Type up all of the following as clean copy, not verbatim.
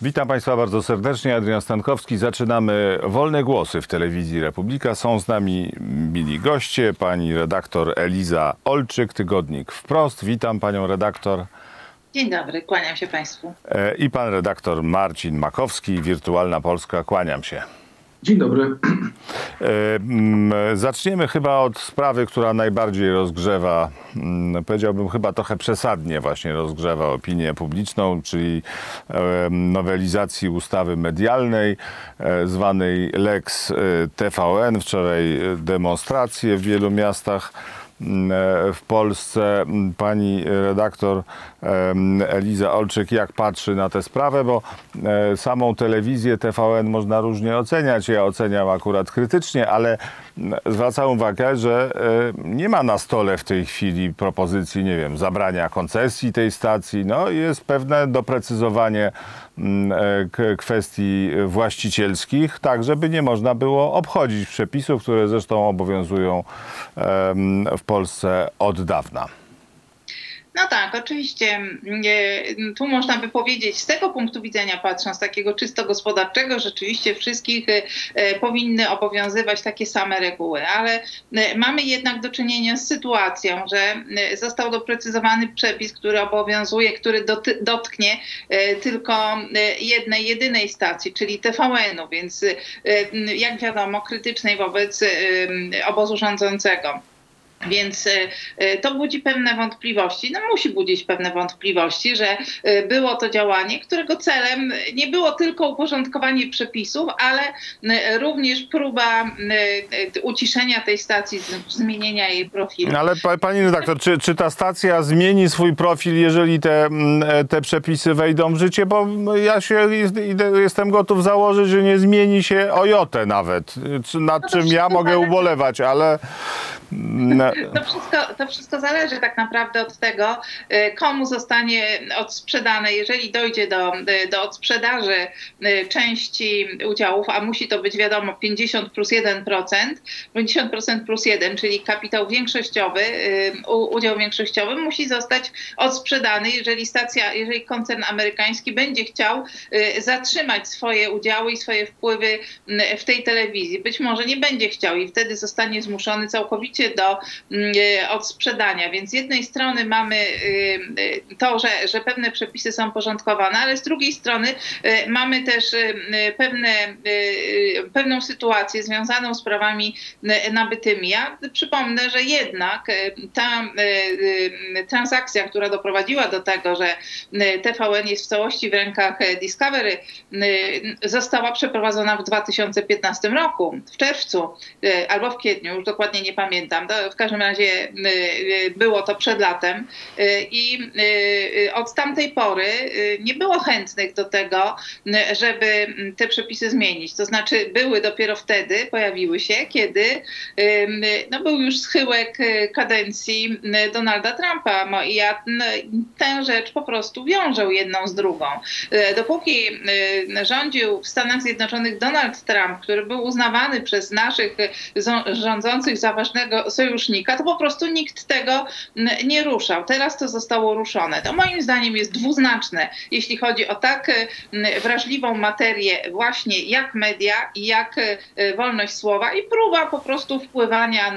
Witam Państwa bardzo serdecznie. Adrian Stankowski. Zaczynamy Wolne Głosy w Telewizji Republika. Są z nami mili goście. Pani redaktor Eliza Olczyk, tygodnik Wprost. Witam Panią redaktor. Dzień dobry, kłaniam się Państwu. I pan redaktor Marcin Makowski, Wirtualna Polska. Kłaniam się. Dzień dobry. Zaczniemy chyba od sprawy, która najbardziej rozgrzewa, powiedziałbym chyba trochę przesadnie właśnie rozgrzewa opinię publiczną, czyli nowelizacji ustawy medialnej zwanej Lex TVN. Wczoraj demonstracje w wielu miastach w Polsce. Pani redaktor Eliza Olczyk, jak patrzy na tę sprawę, bo samą telewizję TVN można różnie oceniać. Ja oceniam akurat krytycznie, ale zwracam uwagę, że nie ma na stole w tej chwili propozycji, nie wiem, zabrania koncesji tej stacji. No, jest pewne doprecyzowanie kwestii właścicielskich, tak żeby nie można było obchodzić przepisów, które zresztą obowiązują w Polsce od dawna. No tak, oczywiście tu można by powiedzieć, z tego punktu widzenia patrząc, takiego czysto gospodarczego, rzeczywiście wszystkich powinny obowiązywać takie same reguły, ale mamy jednak do czynienia z sytuacją, że został doprecyzowany przepis, który obowiązuje, który dotknie tylko jednej, jedynej stacji, czyli TVN-u, więc jak wiadomo krytycznej wobec obozu rządzącego. Więc to budzi pewne wątpliwości, no musi budzić pewne wątpliwości, że było to działanie, którego celem nie było tylko uporządkowanie przepisów, ale również próba uciszenia tej stacji, zmienienia jej profilu. Ale pani redaktor, czy ta stacja zmieni swój profil, jeżeli te przepisy wejdą w życie? Bo ja jestem gotów założyć, że nie zmieni się o jotę nawet, nad czym ja mogę ubolewać, ale... To wszystko zależy tak naprawdę od tego, komu zostanie odsprzedane. Jeżeli dojdzie do odsprzedaży części udziałów, a musi to być wiadomo 50 plus 1%, 50% plus 1, czyli kapitał większościowy, udział większościowy musi zostać odsprzedany, jeżeli koncern amerykański będzie chciał zatrzymać swoje udziały i swoje wpływy w tej telewizji. Być może nie będzie chciał i wtedy zostanie zmuszony całkowicie do odsprzedania. Więc z jednej strony mamy to, że pewne przepisy są porządkowane, ale z drugiej strony mamy też pewną sytuację związaną z prawami nabytymi. Ja przypomnę, że jednak ta transakcja, która doprowadziła do tego, że TVN jest w całości w rękach Discovery, została przeprowadzona w 2015 roku, w czerwcu albo w kwietniu, już dokładnie nie pamiętam. W każdym razie było to przed latem i od tamtej pory nie było chętnych do tego, żeby te przepisy zmienić. To znaczy dopiero wtedy pojawiły się, kiedy był już schyłek kadencji Donalda Trumpa. I ja tę rzecz po prostu wiążę jedną z drugą. Dopóki rządził w Stanach Zjednoczonych Donald Trump, który był uznawany przez naszych rządzących za ważnego sojusznika, to po prostu nikt tego nie ruszał. Teraz to zostało ruszone. To moim zdaniem jest dwuznaczne, jeśli chodzi o tak wrażliwą materię właśnie jak media i jak wolność słowa i próba po prostu wpływania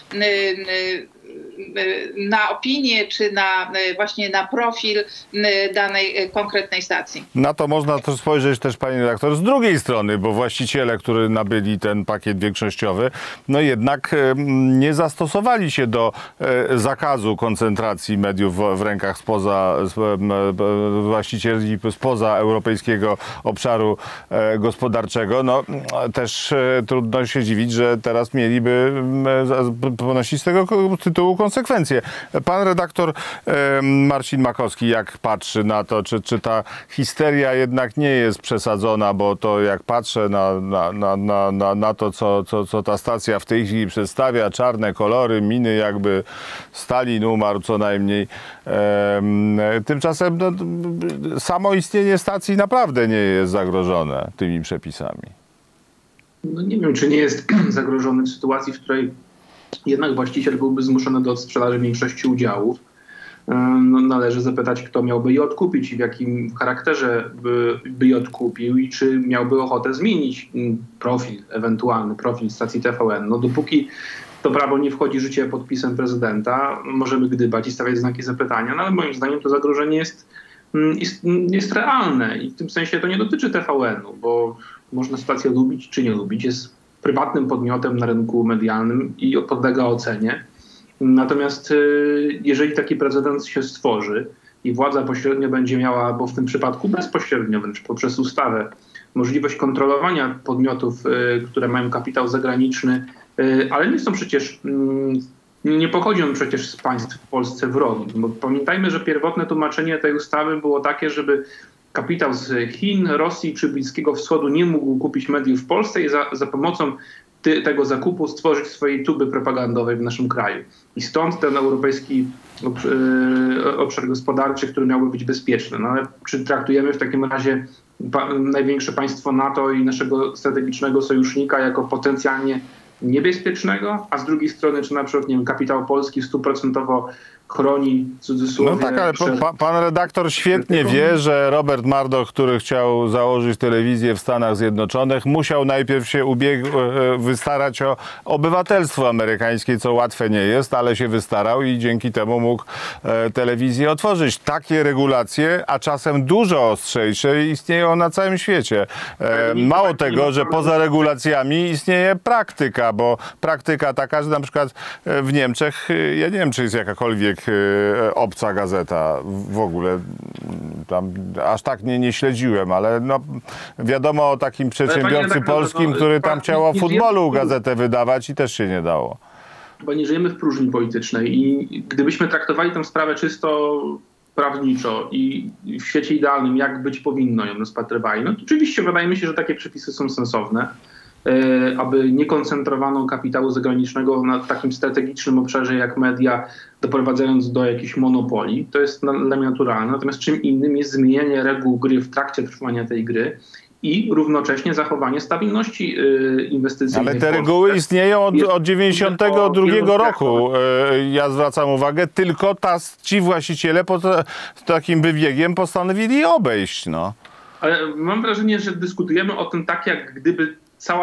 na opinię, czy właśnie na profil danej konkretnej stacji. Na to można też spojrzeć też, pani redaktor, z drugiej strony, bo właściciele, którzy nabyli ten pakiet większościowy, no jednak nie zastosowali się do zakazu koncentracji mediów w rękach właścicieli spoza europejskiego obszaru gospodarczego. No też trudno się dziwić, że teraz mieliby ponosić z tego tytułu konsekwencje. Pan redaktor Marcin Makowski, jak patrzy na to, czy ta histeria jednak nie jest przesadzona, bo to jak patrzę na to, co ta stacja w tej chwili przedstawia, czarne kolory, miny jakby Stalin umarł co najmniej. Tymczasem samo istnienie stacji naprawdę nie jest zagrożone tymi przepisami. No nie wiem, czy nie jest zagrożony w sytuacji, w której jednak właściciel byłby zmuszony do odsprzedaży większości udziałów. no, należy zapytać, kto miałby je odkupić i w jakim charakterze by je odkupił i czy miałby ochotę zmienić ewentualny profil stacji TVN. No dopóki to prawo nie wchodzi w życie podpisem prezydenta, możemy gdybać i stawiać znaki zapytania, no ale moim zdaniem to zagrożenie jest realne i w tym sensie to nie dotyczy TVN-u, bo można stację lubić czy nie lubić, jest prywatnym podmiotem na rynku medialnym i podlega ocenie. Natomiast jeżeli taki precedens się stworzy i władza pośrednio będzie miała, bo w tym przypadku bezpośrednio wręcz poprzez ustawę, możliwość kontrolowania podmiotów, które mają kapitał zagraniczny, ale nie są przecież, nie pochodzą przecież z państw w Polsce wrogich. Bo pamiętajmy, że pierwotne tłumaczenie tej ustawy było takie, żeby kapitał z Chin, Rosji czy Bliskiego Wschodu nie mógł kupić mediów w Polsce i za pomocą tego zakupu stworzyć swojej tuby propagandowej w naszym kraju. I stąd ten europejski obszar gospodarczy, który miałby być bezpieczny. No ale czy traktujemy w takim razie największe państwo NATO i naszego strategicznego sojusznika jako potencjalnie niebezpiecznego, a z drugiej strony, czy na przykład, nie wiem, kapitał polski 100% chroni, w cudzysłowie... No tak, ale pan redaktor świetnie wie, że Robert Murdoch, który chciał założyć telewizję w Stanach Zjednoczonych, musiał najpierw się wystarać o obywatelstwo amerykańskie, co łatwe nie jest, ale się wystarał i dzięki temu mógł telewizję otworzyć. Takie regulacje, a czasem dużo ostrzejsze, istnieją na całym świecie. Mało tego, że poza regulacjami istnieje praktyka, bo praktyka taka, że na przykład w Niemczech, ja nie wiem, czy jest jakakolwiek obca gazeta w ogóle, tam aż tak nie śledziłem, ale no, wiadomo o takim przedsiębiorcy polskim, który tam chciał o futbolu gazetę wydawać i też się nie dało. Bo nie żyjemy w próżni politycznej i gdybyśmy traktowali tę sprawę czysto prawniczo i w świecie idealnym, jak być powinno ją rozpatrywali, no to oczywiście wydaje mi się, że takie przepisy są sensowne, aby nie koncentrowano kapitału zagranicznego na takim strategicznym obszarze jak media, doprowadzając do jakichś monopolii. To jest dla mnie naturalne. Natomiast czym innym jest zmienianie reguł gry w trakcie trwania tej gry i równocześnie zachowanie stabilności inwestycyjnej. Ale te reguły istnieją od 92 roku. Ja zwracam uwagę, tylko ci właściciele pod takim wybiegiem postanowili obejść. No. Ale mam wrażenie, że dyskutujemy o tym tak, jak gdyby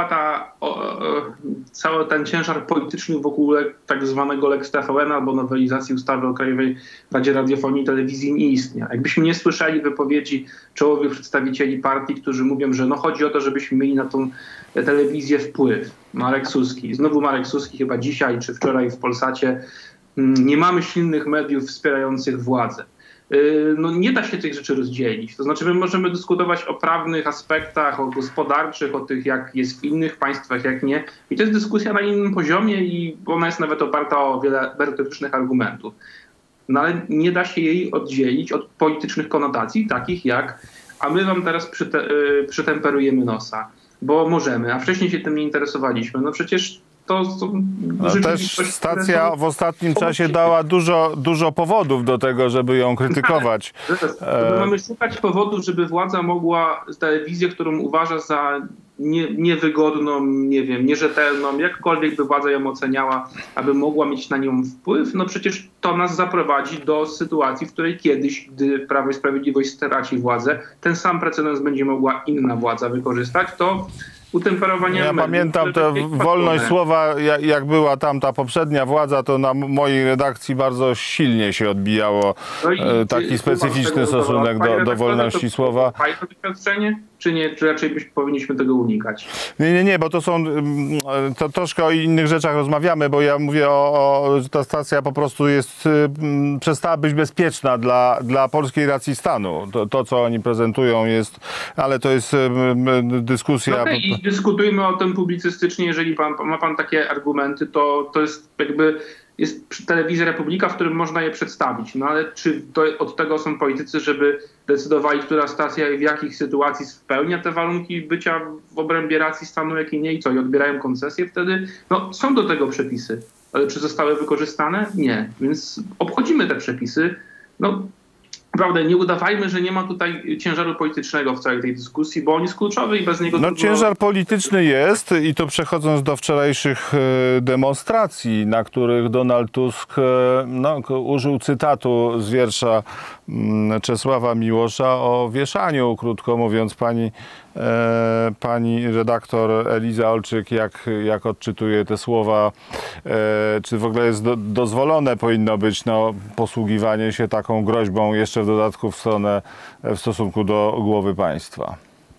cały ten ciężar polityczny wokół tak zwanego Lex TVN albo nowelizacji ustawy o Krajowej Radzie Radiofonii i Telewizji nie istniał. Jakbyśmy nie słyszeli wypowiedzi czołowych przedstawicieli partii, którzy mówią, że no chodzi o to, żebyśmy mieli na tą telewizję wpływ. Marek Suski. Znowu Marek Suski chyba dzisiaj czy wczoraj w Polsacie. Nie mamy silnych mediów wspierających władzę. No nie da się tych rzeczy rozdzielić. To znaczy my możemy dyskutować o prawnych aspektach, o gospodarczych, o tych jak jest w innych państwach, jak nie. I to jest dyskusja na innym poziomie i ona jest nawet oparta o wiele merytorycznych argumentów. No ale nie da się jej oddzielić od politycznych konotacji, takich jak a my wam teraz przytemperujemy nosa, bo możemy, a wcześniej się tym nie interesowaliśmy. No przecież to też stacja w ostatnim czasie dała dużo powodów do tego, żeby ją krytykować. Mamy szukać powodów, żeby władza mogła telewizję, którą uważa za niewygodną, nie wiem, nierzetelną, jakkolwiek by władza ją oceniała, aby mogła mieć na nią wpływ, no przecież to nas zaprowadzi do sytuacji, w której kiedyś, gdy Prawo i Sprawiedliwość straci władzę, ten sam precedens będzie mogła inna władza wykorzystać, to utemperowanie. Ja pamiętam tę wolność słowa, jak była tam ta poprzednia władza, to na mojej redakcji bardzo silnie się odbijało taki specyficzny stosunek do wolności słowa. To doświadczenie? Czy nie? Czy raczej powinniśmy tego unikać? Nie, bo to troszkę o innych rzeczach rozmawiamy, bo ja mówię że ta stacja po prostu przestała być bezpieczna dla polskiej racji stanu. To, co oni prezentują ale to jest dyskusja. Okay, i dyskutujmy o tym publicystycznie, jeżeli ma pan takie argumenty, to jest jakby jest telewizja Republika, w którym można je przedstawić. No ale czy od tego są politycy, żeby decydowali, która stacja i w jakich sytuacji spełnia te warunki bycia w obrębie racji stanu, jak i nie, i co, i odbierają koncesję wtedy? No są do tego przepisy, ale czy zostały wykorzystane? Nie. Więc obchodzimy te przepisy. No Naprawdę nie udawajmy, że nie ma tutaj ciężaru politycznego w całej tej dyskusji, bo on jest kluczowy i bez niego... No ciężar polityczny jest i to przechodząc do wczorajszych demonstracji, na których Donald Tusk użył cytatu z wiersza Czesława Miłosza o wieszaniu, krótko mówiąc. Pani redaktor Eliza Olczyk, jak odczytuje te słowa? Czy w ogóle jest dozwolone powinno być posługiwanie się taką groźbą jeszcze w dodatku w stosunku do głowy państwa?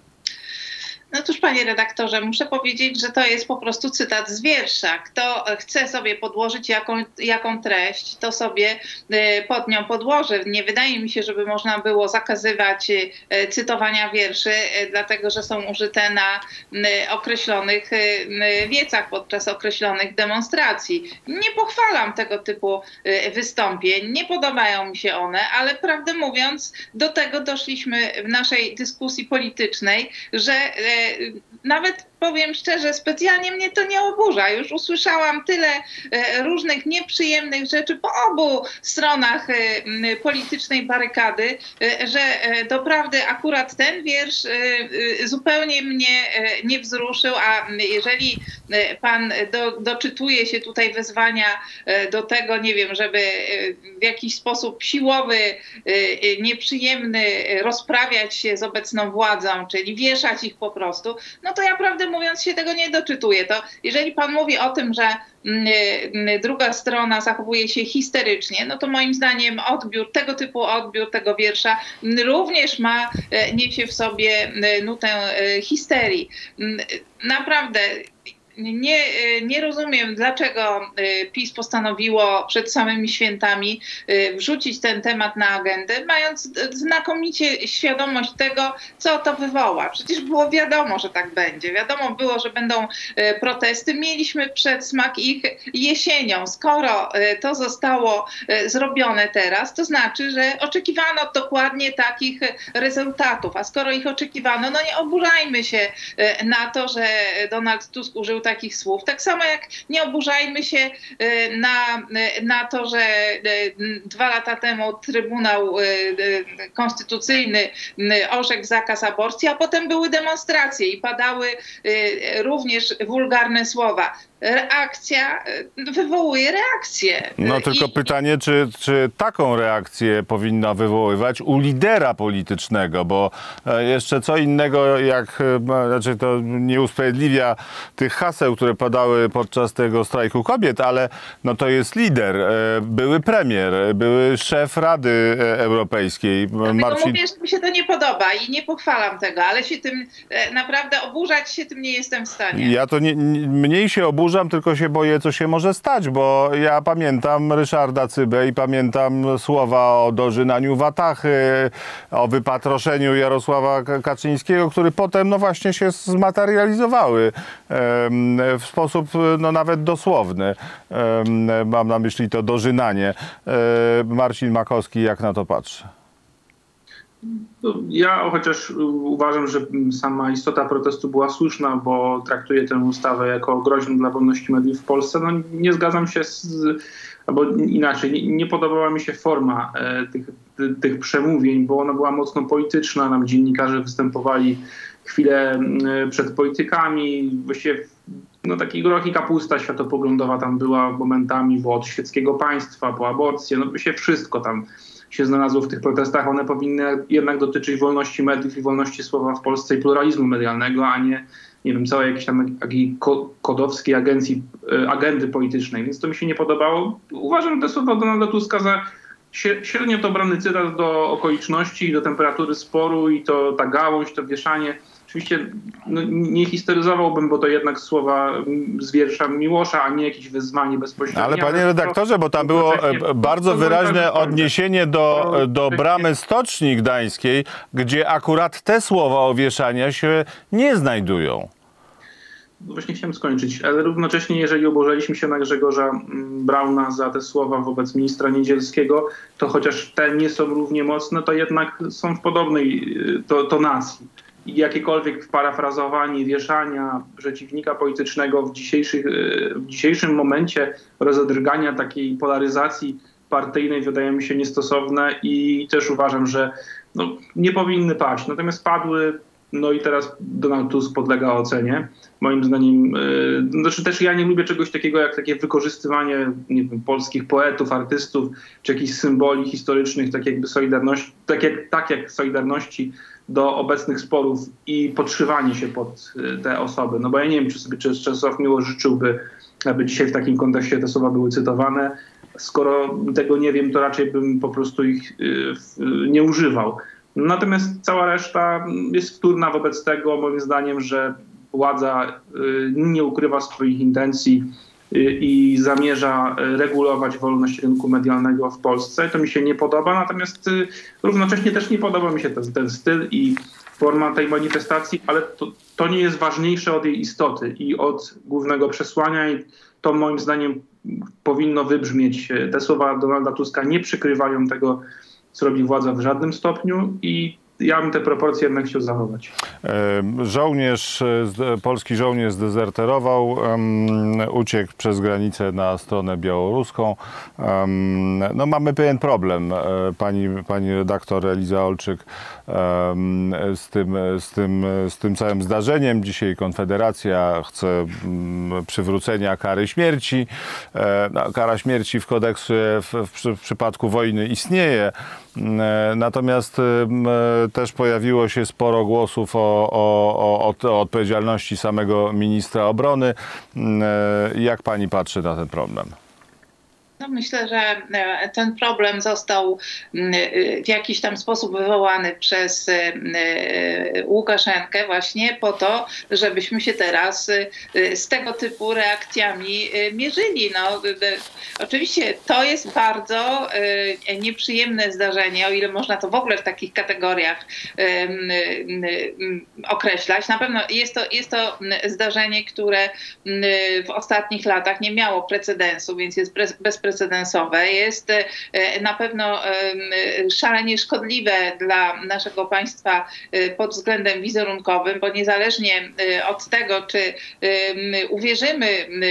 No cóż, panie redaktorze, muszę powiedzieć, że to jest po prostu cytat z wiersza. Kto chce sobie podłożyć jaką treść, to sobie pod nią podłoży. Nie wydaje mi się, żeby można było zakazywać cytowania wierszy, dlatego że są użyte na określonych wiecach podczas określonych demonstracji. Nie pochwalam tego typu wystąpień, nie podobają mi się one, ale prawdę mówiąc, do tego doszliśmy w naszej dyskusji politycznej, że nawet powiem szczerze, specjalnie mnie to nie oburza. Już usłyszałam tyle różnych nieprzyjemnych rzeczy po obu stronach politycznej barykady, że doprawdy akurat ten wiersz zupełnie mnie nie wzruszył, a jeżeli pan doczytuje się tutaj wezwania do tego, nie wiem, żeby w jakiś sposób siłowy, nieprzyjemny rozprawiać się z obecną władzą, czyli wieszać ich po prostu, no to ja prawdę mówiąc się tego nie doczytuję. To jeżeli pan mówi o tym, że druga strona zachowuje się histerycznie, no to moim zdaniem tego typu odbiór tego wiersza również niesie w sobie nutę histerii. Naprawdę nie rozumiem, dlaczego PiS postanowiło przed samymi świętami wrzucić ten temat na agendę, mając znakomicie świadomość tego, co to wywoła. Przecież było wiadomo, że tak będzie. Wiadomo było, że będą protesty. Mieliśmy przedsmak ich jesienią. Skoro to zostało zrobione teraz, to znaczy, że oczekiwano dokładnie takich rezultatów. A skoro ich oczekiwano, no nie oburzajmy się na to, że Donald Tusk użył takich słów. Tak samo jak nie oburzajmy się na to, że 2 lata temu Trybunał Konstytucyjny orzekł zakaz aborcji, a potem były demonstracje i padały również wulgarne słowa. Reakcja wywołuje reakcję. No tylko pytanie, czy taką reakcję powinna wywoływać u lidera politycznego, bo jeszcze co innego, znaczy to nie usprawiedliwia tych haseł, które padały podczas tego strajku kobiet, ale no to jest lider, były premier, były szef Rady Europejskiej. Mówię, że mi się to nie podoba i nie pochwalam tego, ale się tym naprawdę oburzać się tym nie jestem w stanie. Ja to mniej się oburzam, tylko się boję, co się może stać, bo ja pamiętam Ryszarda Cybę i pamiętam słowa o dożynaniu watachy, o wypatroszeniu Jarosława Kaczyńskiego, które potem no właśnie się zmaterializowały w sposób no nawet dosłowny. Mam na myśli to dożynanie. Marcin Makowski, jak na to patrzy? Ja chociaż uważam, że sama istota protestu była słuszna, bo traktuję tę ustawę jako groźną dla wolności mediów w Polsce. No nie zgadzam się albo inaczej, nie podobała mi się forma tych przemówień, bo ona była mocno polityczna. Nam dziennikarze występowali chwilę przed politykami. Właściwie no taki groch i kapusta światopoglądowa tam była momentami, bo od świeckiego państwa po aborcję, no właściwie wszystko tam się znalazło w tych protestach. One powinny jednak dotyczyć wolności mediów i wolności słowa w Polsce i pluralizmu medialnego, a nie wiem, całej jakiejś tam kodowskiej agendy politycznej. Więc to mi się nie podobało. Uważam te słowa Donalda Tuska za średnio dobrany cytat do okoliczności i do temperatury sporu i to ta gałąź, to wieszanie. Oczywiście no, nie histeryzowałbym, bo to jednak słowa z wiersza Miłosza, a nie jakieś wezwanie bezpośrednie. Ale panie redaktorze, bo tam było bardzo wyraźne odniesienie do bramy Stoczni Gdańskiej, gdzie akurat te słowa o wieszaniu się nie znajdują. Właśnie chciałem skończyć, ale równocześnie, jeżeli oburzaliśmy się na Grzegorza Brauna za te słowa wobec ministra Niedzielskiego, to chociaż te nie są równie mocne, to jednak są w podobnej tonacji. I jakiekolwiek parafrazowanie, wieszania przeciwnika politycznego w dzisiejszym momencie rozedrgania takiej polaryzacji partyjnej wydają mi się niestosowne i też uważam, że nie powinny paść. Natomiast padły, no i teraz Donald Tusk podlega ocenie. Moim zdaniem, znaczy też ja nie lubię czegoś takiego jak takie wykorzystywanie, nie wiem, polskich poetów, artystów, czy jakichś symboli historycznych, tak jakby Solidarności, tak jak Solidarności do obecnych sporów i podszywanie się pod te osoby. No bo ja nie wiem, czy Czesław Miłosz życzyłby, aby dzisiaj w takim kontekście te słowa były cytowane. Skoro tego nie wiem, to raczej bym po prostu ich nie używał. Natomiast cała reszta jest wtórna wobec tego, moim zdaniem, że władza nie ukrywa swoich intencji i zamierza regulować wolność rynku medialnego w Polsce. To mi się nie podoba, natomiast równocześnie też nie podoba mi się ten styl i forma tej manifestacji, ale to nie jest ważniejsze od jej istoty i od głównego przesłania i to moim zdaniem powinno wybrzmieć. Te słowa Donalda Tuska nie przykrywają tego, co robi władza w żadnym stopniu i ja bym te proporcje jednak chciał zachować. Polski żołnierz zdezerterował, uciekł przez granicę na stronę białoruską. No mamy pewien problem, pani redaktor Eliza Olczyk, z tym całym zdarzeniem. Dzisiaj Konfederacja chce przywrócenia kary śmierci. Kara śmierci w kodeksie w przypadku wojny istnieje. Natomiast też pojawiło się sporo głosów o odpowiedzialności samego ministra obrony. Jak pani patrzy na ten problem? No myślę, że ten problem został w jakiś tam sposób wywołany przez Łukaszenkę właśnie po to, żebyśmy się teraz z tego typu reakcjami mierzyli. No, oczywiście to jest bardzo nieprzyjemne zdarzenie, o ile można to w ogóle w takich kategoriach określać. Na pewno jest to zdarzenie, które w ostatnich latach nie miało precedensu, więc jest bezprecedensowe. Jest na pewno szalenie szkodliwe dla naszego państwa pod względem wizerunkowym, bo niezależnie od tego, czy uwierzymy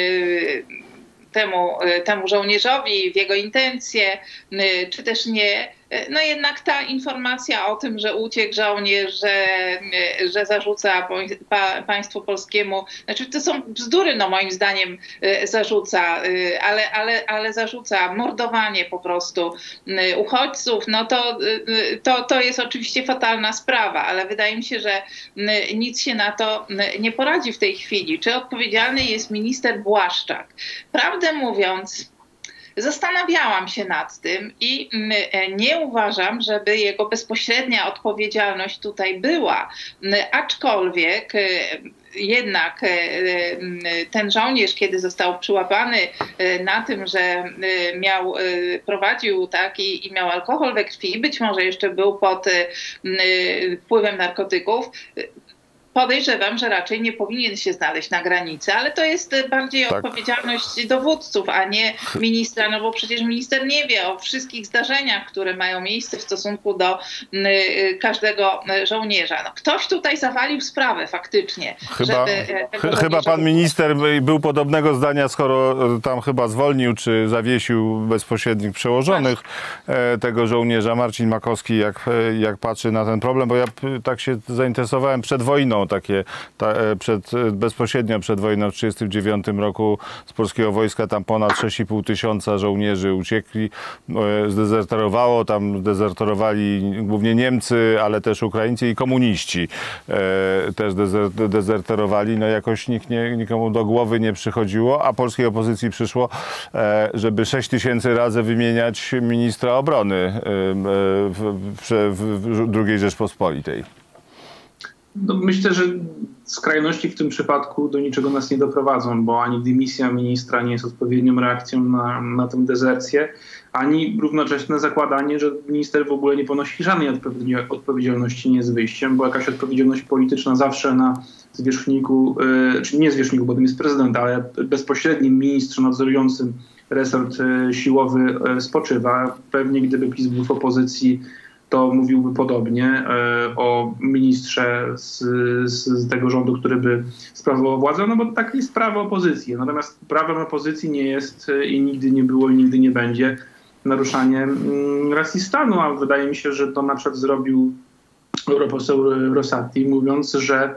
temu żołnierzowi, w jego intencje, czy też nie, no jednak ta informacja o tym, że uciekł żołnierz, że zarzuca państwu polskiemu, znaczy to są bzdury, no moim zdaniem zarzuca, ale zarzuca mordowanie po prostu uchodźców, no to jest oczywiście fatalna sprawa, ale wydaje mi się, że nic się na to nie poradzi w tej chwili. Czy odpowiedzialny jest minister Błaszczak? Prawdę mówiąc, zastanawiałam się nad tym i nie uważam, żeby jego bezpośrednia odpowiedzialność tutaj była. Aczkolwiek jednak ten żołnierz, kiedy został przyłapany na tym, że prowadził i miał alkohol we krwi, być może jeszcze był pod wpływem narkotyków, podejrzewam, że raczej nie powinien się znaleźć na granicy, ale to jest bardziej odpowiedzialność dowódców, a nie ministra, no bo przecież minister nie wie o wszystkich zdarzeniach, które mają miejsce w stosunku do każdego żołnierza. No, ktoś tutaj zawalił sprawę faktycznie. Chyba pan minister był podobnego zdania, skoro tam chyba zwolnił, czy zawiesił bezpośrednich przełożonych tego żołnierza. Marcin Makowski, jak patrzy na ten problem, bo ja tak się zainteresowałem przed wojną, bezpośrednio przed wojną w 1939 roku z polskiego wojska tam ponad 6,5 tysiąca żołnierzy uciekli, zdezerterowało, tam dezerterowali głównie Niemcy, ale też Ukraińcy i komuniści też dezerterowali. No jakoś nikomu do głowy nie przychodziło, a polskiej opozycji przyszło, żeby 6 tysięcy razy wymieniać ministra obrony w II Rzeczpospolitej. No myślę, że skrajności w tym przypadku do niczego nas nie doprowadzą, bo ani dymisja ministra nie jest odpowiednią reakcją na tę dezercję, ani równoczesne zakładanie, że minister w ogóle nie ponosi żadnej odpowiedzialności nie z wyjściem, bo jakaś odpowiedzialność polityczna zawsze na zwierzchniku, czy nie zwierzchniku, bo tym jest prezydent, ale bezpośrednim ministrze nadzorującym resort siłowy spoczywa. Pewnie gdyby PiS był w opozycji, to mówiłby podobnie o ministrze z tego rządu, który by sprawował władzę, no bo tak jest prawo opozycji. Natomiast prawem opozycji nie jest i nigdy nie było i nigdy nie będzie naruszanie racji stanu, a wydaje mi się, że to na przykład zrobił europoseł Rosati, mówiąc, że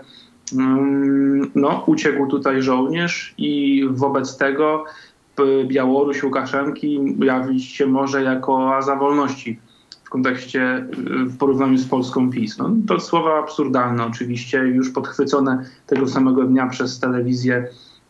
uciekł tutaj żołnierz i wobec tego Białoruś Łukaszenki jawić się może jako oaza wolności w kontekście, w porównaniu z Polską PiS. No, to słowa absurdalne oczywiście, już podchwycone tego samego dnia przez telewizję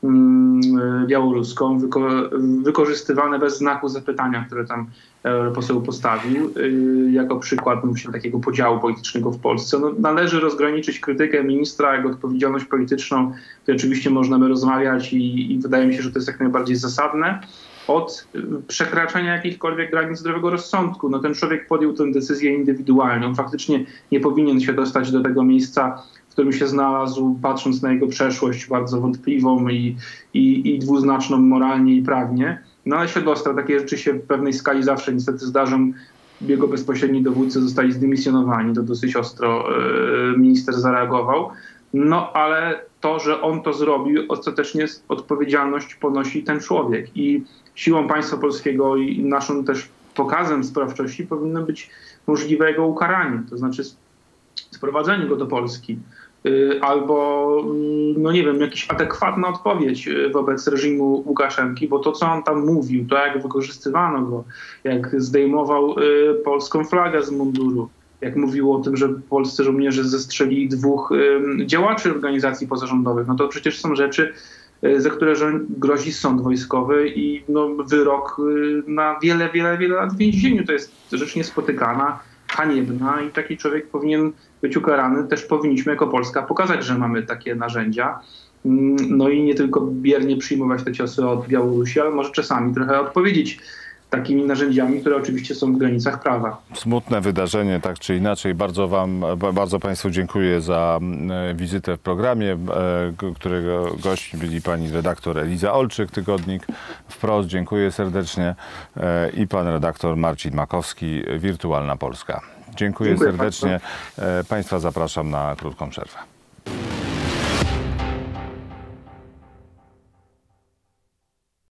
białoruską, wykorzystywane bez znaku zapytania, które tam poseł postawił, jako przykład takiego podziału politycznego w Polsce. No, należy rozgraniczyć krytykę ministra, jego odpowiedzialność polityczną, to oczywiście można by rozmawiać i wydaje mi się, że to jest jak najbardziej zasadne, od przekraczania jakichkolwiek granic zdrowego rozsądku. No, ten człowiek podjął tę decyzję indywidualnie. On faktycznie nie powinien się dostać do tego miejsca, w którym się znalazł, patrząc na jego przeszłość bardzo wątpliwą i dwuznaczną moralnie i prawnie. No ale się dostał. Takie rzeczy się w pewnej skali zawsze niestety zdarzą. Jego bezpośredni dowódcy zostali zdymisjonowani. To dosyć ostro minister zareagował. No ale to, że on to zrobił, ostatecznie odpowiedzialność ponosi ten człowiek. I siłą państwa polskiego i naszym też pokazem sprawczości powinno być możliwe jego ukaranie. To znaczy sprowadzenie go do Polski. Albo, no nie wiem, jakaś adekwatna odpowiedź wobec reżimu Łukaszenki, bo to, co on tam mówił, to jak wykorzystywano go, jak zdejmował polską flagę z munduru, jak mówił o tym, że polscy żołnierze zestrzelili 2 działaczy organizacji pozarządowych, no to przecież są rzeczy, za które grozi sąd wojskowy i wyrok na wiele, wiele, wiele lat w więzieniu. To jest rzecz niespotykana, haniebna i taki człowiek powinien być ukarany. Też powinniśmy jako Polska pokazać, że mamy takie narzędzia. No i nie tylko biernie przyjmować te ciosy od Białorusi, ale może czasami trochę odpowiedzieć takimi narzędziami, które oczywiście są w granicach prawa. Smutne wydarzenie, tak czy inaczej. Bardzo Państwu dziękuję za wizytę w programie, którego gośćmi byli pani redaktor Eliza Olczyk, tygodnik Wprost. Dziękuję serdecznie. I pan redaktor Marcin Makowski, Wirtualna Polska. Dziękuję serdecznie. Państwa zapraszam na krótką przerwę.